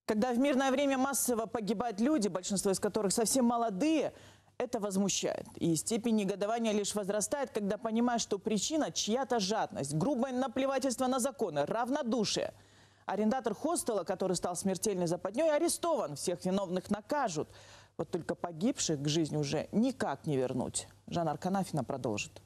Когда в мирное время массово погибают люди, большинство из которых совсем молодые, это возмущает. И степень негодования лишь возрастает, когда понимаешь, что причина – чья-то жадность, грубое наплевательство на законы, равнодушие. Арендатор хостела, который стал смертельной западней, арестован. Всех виновных накажут. Вот только погибших к жизни уже никак не вернуть. Жанна Арканафьевна продолжит.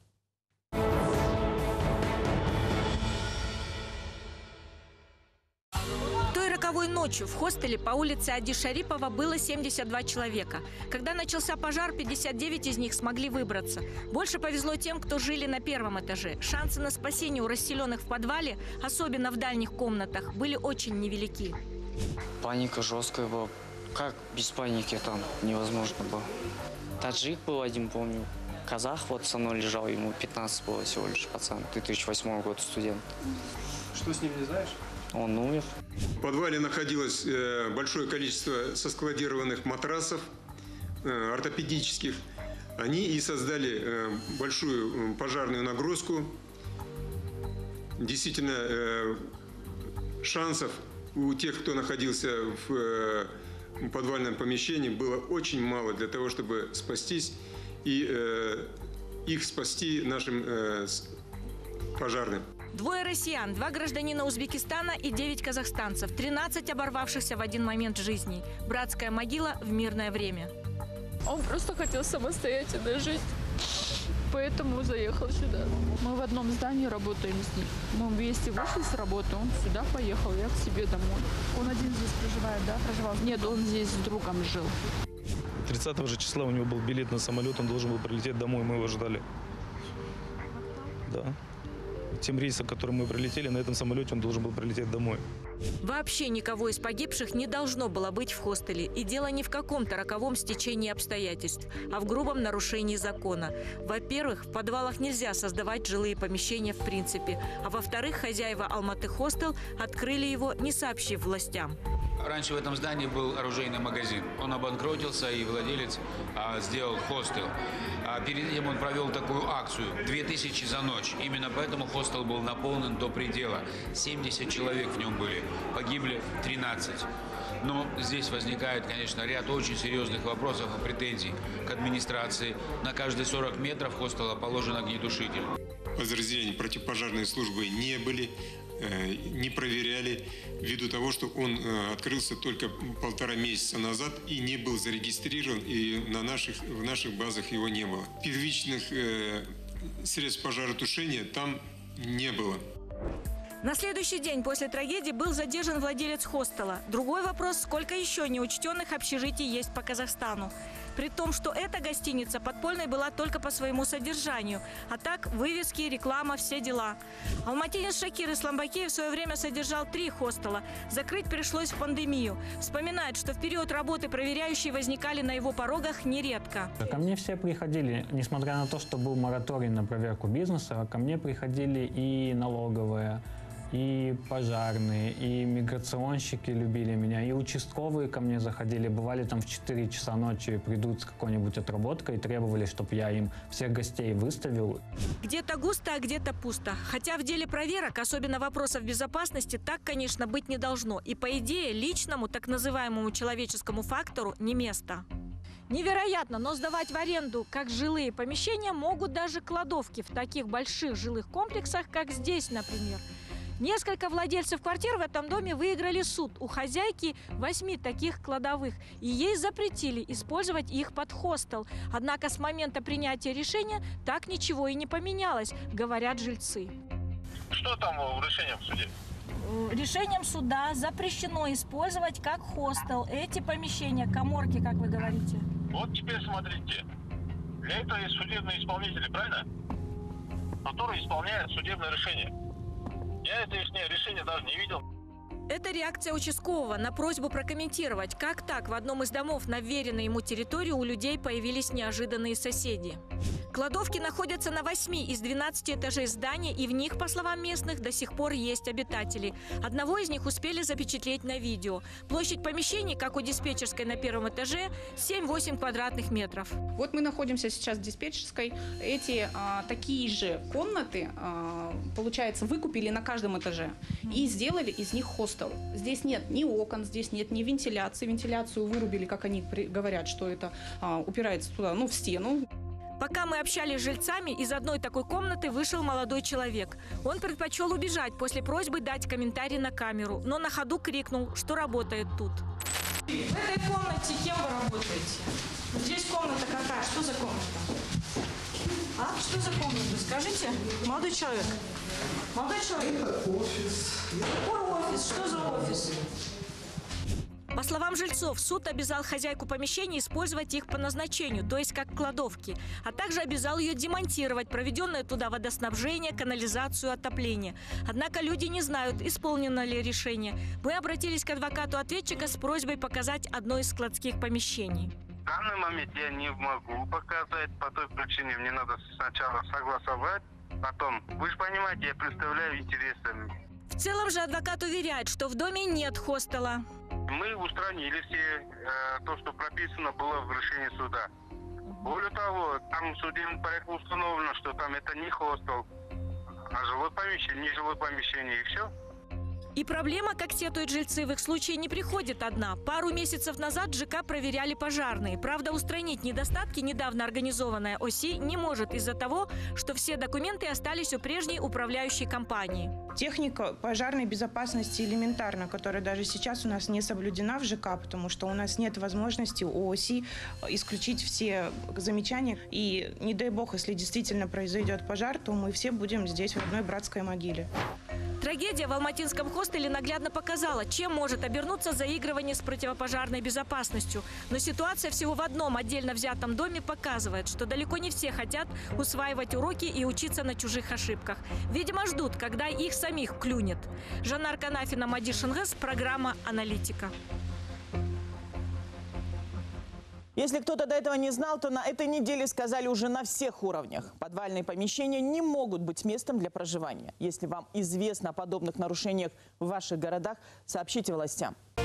Роковой ночью в хостеле по улице Ади Шарипова было 72 человека. Когда начался пожар, 59 из них смогли выбраться. Больше повезло тем, кто жили на первом этаже. Шансы на спасение у расселенных в подвале, особенно в дальних комнатах, были очень невелики. Паника жесткая была. Как без паники там невозможно было. Таджик был один, помню. Казах вот со мной лежал, ему 15 было всего лишь, пацан. 2008 год студент. Что с ним, не знаешь? Он умер. В подвале находилось большое количество соскладированных матрасов ортопедических. Они и создали большую пожарную нагрузку. Действительно, шансов у тех, кто находился в подвальном помещении, было очень мало для того, чтобы спастись и их спасти нашим пожарным. Двое россиян, 2 гражданина Узбекистана и 9 казахстанцев, 13 оборвавшихся в один момент жизни. Братская могила в мирное время. Он просто хотел самостоятельно жить, поэтому заехал сюда. Мы в одном здании работаем с ним. Мы вместе вышли с работы, он сюда поехал, я к себе домой. Он один здесь проживает, да? Проживал? Нет, он здесь с другом жил. 30 же числа у него был билет на самолет, он должен был прилететь домой, мы его ждали. Да. Тем рейсом, которым мы прилетели, на этом самолете он должен был прилететь домой. Вообще никого из погибших не должно было быть в хостеле. И дело не в каком-то роковом стечении обстоятельств, а в грубом нарушении закона. Во-первых, в подвалах нельзя создавать жилые помещения в принципе. А во-вторых, хозяева Алматы Хостел открыли его, не сообщив властям. Раньше в этом здании был оружейный магазин. Он обанкротился, и владелец сделал хостел. Перед этим он провел такую акцию – 2000 за ночь. Именно поэтому хостел был наполнен до предела. 70 человек в нем были, погибли 13. Но здесь возникает, конечно, ряд очень серьезных вопросов и претензий к администрации. На каждые 40 метров хостела положен огнетушитель. Подразделения противопожарной службы не были, не проверяли, ввиду того, что он открылся только 1,5 месяца назад и не был зарегистрирован, и в наших базах его не было. Первичных средств пожаротушения там не было. На следующий день после трагедии был задержан владелец хостела. Другой вопрос, сколько еще неучтенных общежитий есть по Казахстану. При том, что эта гостиница подпольной была только по своему содержанию. А так, вывески, реклама, все дела. Алматинец Шакир Исламбакеев в свое время содержал 3 хостела. Закрыть пришлось в пандемию. Вспоминает, что в период работы проверяющие возникали на его порогах нередко. Ко мне все приходили, несмотря на то, что был мораторий на проверку бизнеса, ко мне приходили и налоговые, и пожарные, и миграционщики любили меня, и участковые ко мне заходили. Бывали там в 4 часа ночи, придут с какой-нибудь отработкой и требовали, чтобы я им всех гостей выставил. Где-то густо, а где-то пусто. Хотя в деле проверок, особенно вопросов безопасности, так, конечно, быть не должно. И по идее, личному, так называемому человеческому фактору не место. Невероятно, но сдавать в аренду как жилые помещения могут даже кладовки в таких больших жилых комплексах, как здесь, например. Несколько владельцев квартир в этом доме выиграли суд у хозяйки 8 таких кладовых. И ей запретили использовать их под хостел. Однако с момента принятия решения так ничего и не поменялось, говорят жильцы. Что там решением в суде? Решением суда запрещено использовать как хостел эти помещения, каморки, как вы говорите. Вот теперь смотрите. Для этого есть судебные исполнители, правильно? Которые исполняют судебное решение. Я это их решение даже не видел. Это реакция участкового на просьбу прокомментировать, как так в одном из домов на вверенной ему территории у людей появились неожиданные соседи. Кладовки находятся на 8 из 12 этажей здания, и в них, по словам местных, до сих пор есть обитатели. Одного из них успели запечатлеть на видео. Площадь помещений, как у диспетчерской на 1-м этаже, 7-8 квадратных метров. Вот мы находимся сейчас в диспетчерской. Эти такие же комнаты, получается, выкупили на каждом этаже и сделали из них хостел. хостел. Здесь нет ни окон, здесь нет ни вентиляции. Вентиляцию вырубили, как они говорят, что это упирается туда, в стену. Пока мы общались с жильцами, из одной такой комнаты вышел молодой человек. Он предпочел убежать после просьбы дать комментарий на камеру, но на ходу крикнул, что работает тут. В этой комнате кем вы работаете? Здесь комната какая? Что за комната? А? Что за комната? Скажите, молодой человек. Молодой человек. Это офис. Какой офис? Что за офис? По словам жильцов, суд обязал хозяйку помещения использовать их по назначению, то есть как кладовки, а также обязал ее демонтировать проведенное туда водоснабжение, канализацию, отопление. Однако люди не знают, исполнено ли решение. Мы обратились к адвокату ответчика с просьбой показать одно из складских помещений. В данный момент я не могу показать по той причине, мне надо сначала согласовать, потом, вы же понимаете, я представляю интересы. В целом же адвокат уверяет, что в доме нет хостела. Мы устранили все то, что прописано было в решении суда. Более того, там в судебном порядке установлено, что там это не хостел, а жилое помещение, не жилое помещение, и все. И проблема, как сетуют жильцы, в их случае не приходит одна. Пару месяцев назад ЖК проверяли пожарные. Правда, устранить недостатки недавно организованная ОСИ не может из-за того, что все документы остались у прежней управляющей компании. Техника пожарной безопасности элементарна, которая даже сейчас у нас не соблюдена в ЖК, потому что у нас нет возможности у ОСИ исключить все замечания. И не дай бог, если действительно произойдет пожар, то мы все будем здесь в одной братской могиле. Трагедия в алматинском хостеле наглядно показала, чем может обернуться заигрывание с противопожарной безопасностью. Но ситуация всего в одном отдельно взятом доме показывает, что далеко не все хотят усваивать уроки и учиться на чужих ошибках. Видимо, ждут, когда их самих клюнет. Жанар Канафина, Мади Шингес, программа «Аналитика». Если кто-то до этого не знал, то на этой неделе сказали уже на всех уровнях. Подвальные помещения не могут быть местом для проживания. Если вам известно о подобных нарушениях в ваших городах, сообщите властям.